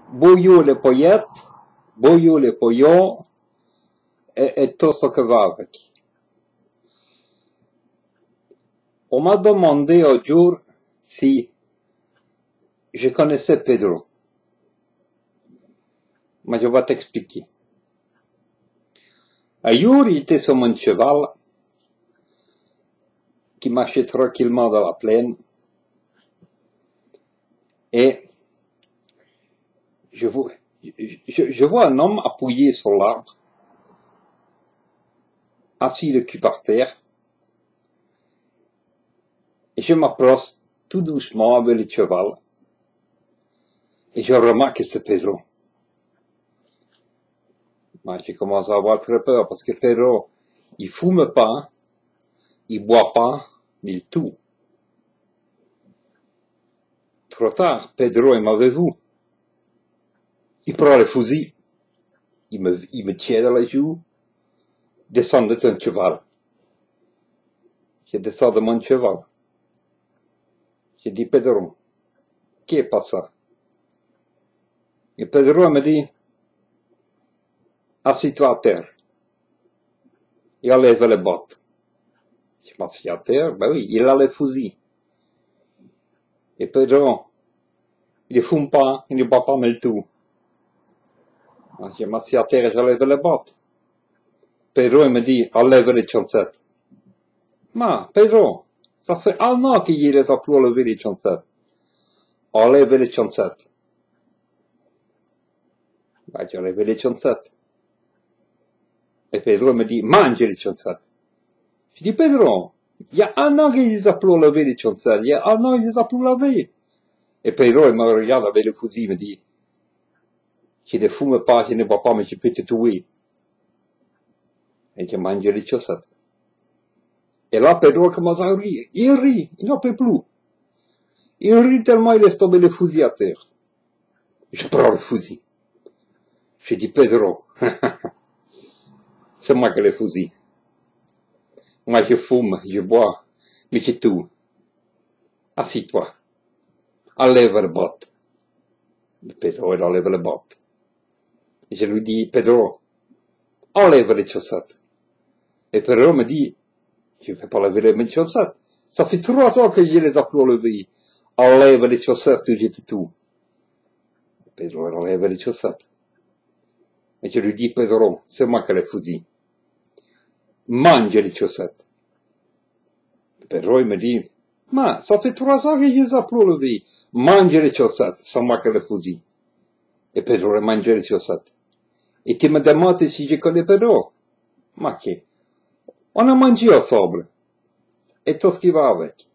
Bouillot les paillettes, bouillot les poillons, et tout ce que va avec. On m'a demandé un jour si je connaissais Pedro. Mais je vais t'expliquer. Un jour, il était sur mon cheval, qui marchait tranquillement dans la plaine, et je vois un homme appuyé sur l'arbre, assis le cul par terre, et je m'approche tout doucement avec le cheval, et je remarque que c'est Pedro. Moi, je commence à avoir très peur, parce que Pedro, il fume pas, il boit pas, mais il tue. Trop tard, Pedro il m'avait vu. Il prend le fusil, il me tient dans la joue, descend de ton cheval. Je descends de mon cheval. Je dis, Pedro, qu'est passé? Et Pedro me dit, assis-toi à terre. Il enlève les bottes. Je m'assis à terre, ben oui, il a le fusil. Et Pedro, il ne fume pas, il ne boit pas, mais tout. Je m'assis à terre et j'enlève les bottes. Pedro il me dit, enlève les chaussettes. Ma, Pedro, ça fait un an qu'il les a plus enlevé les chaussettes. Enlève les chaussettes. Ben, j'ai enlevé les chaussettes. Et Pedro me dit, mange les chaussettes. Je dis, Pedro, il y a un an qu'il les a plus enlevé les chaussettes. Il y a un an qu'il les a plus lavés. Et Pedro, il me regarde avec le fusil, il me dit, je ne fume pas, je ne bois pas, mais je peux te tuer. Et je mange les chaussettes. Et là, Pedro commence à rire. Il rit, il n'en peut plus. Il rit tellement, il laisse tomber le fusil à terre. Je prends le fusil. Je dis, Pedro, c'est moi qui ai le fusil. Moi, je fume, je bois, mais je tue. Assis-toi. Enlève les bottes. Pedro, il enlève les bottes. Et je lui dis, Pedro, enlève les chaussettes. Et Pedro me dit, je ne vais pas lever mes chaussettes. Ça fait 3 ans que je les ai plus enlevées. Enlève les chaussettes et je te tue. Pedro, il enlève les chaussettes. Et je lui dis, Pedro, c'est moi qui ai le fusil. Mange les chaussettes. Pedro, il me dit, ma, ça fait 3 ans que je les ai plus enlevées. Mange les chaussettes, c'est moi qui ai le fusil. Et Pedro, il mange les chaussettes. Et tu me demandes si je connais Pedro. Ma, on a mangé ensemble. Et tout ce qui va avec.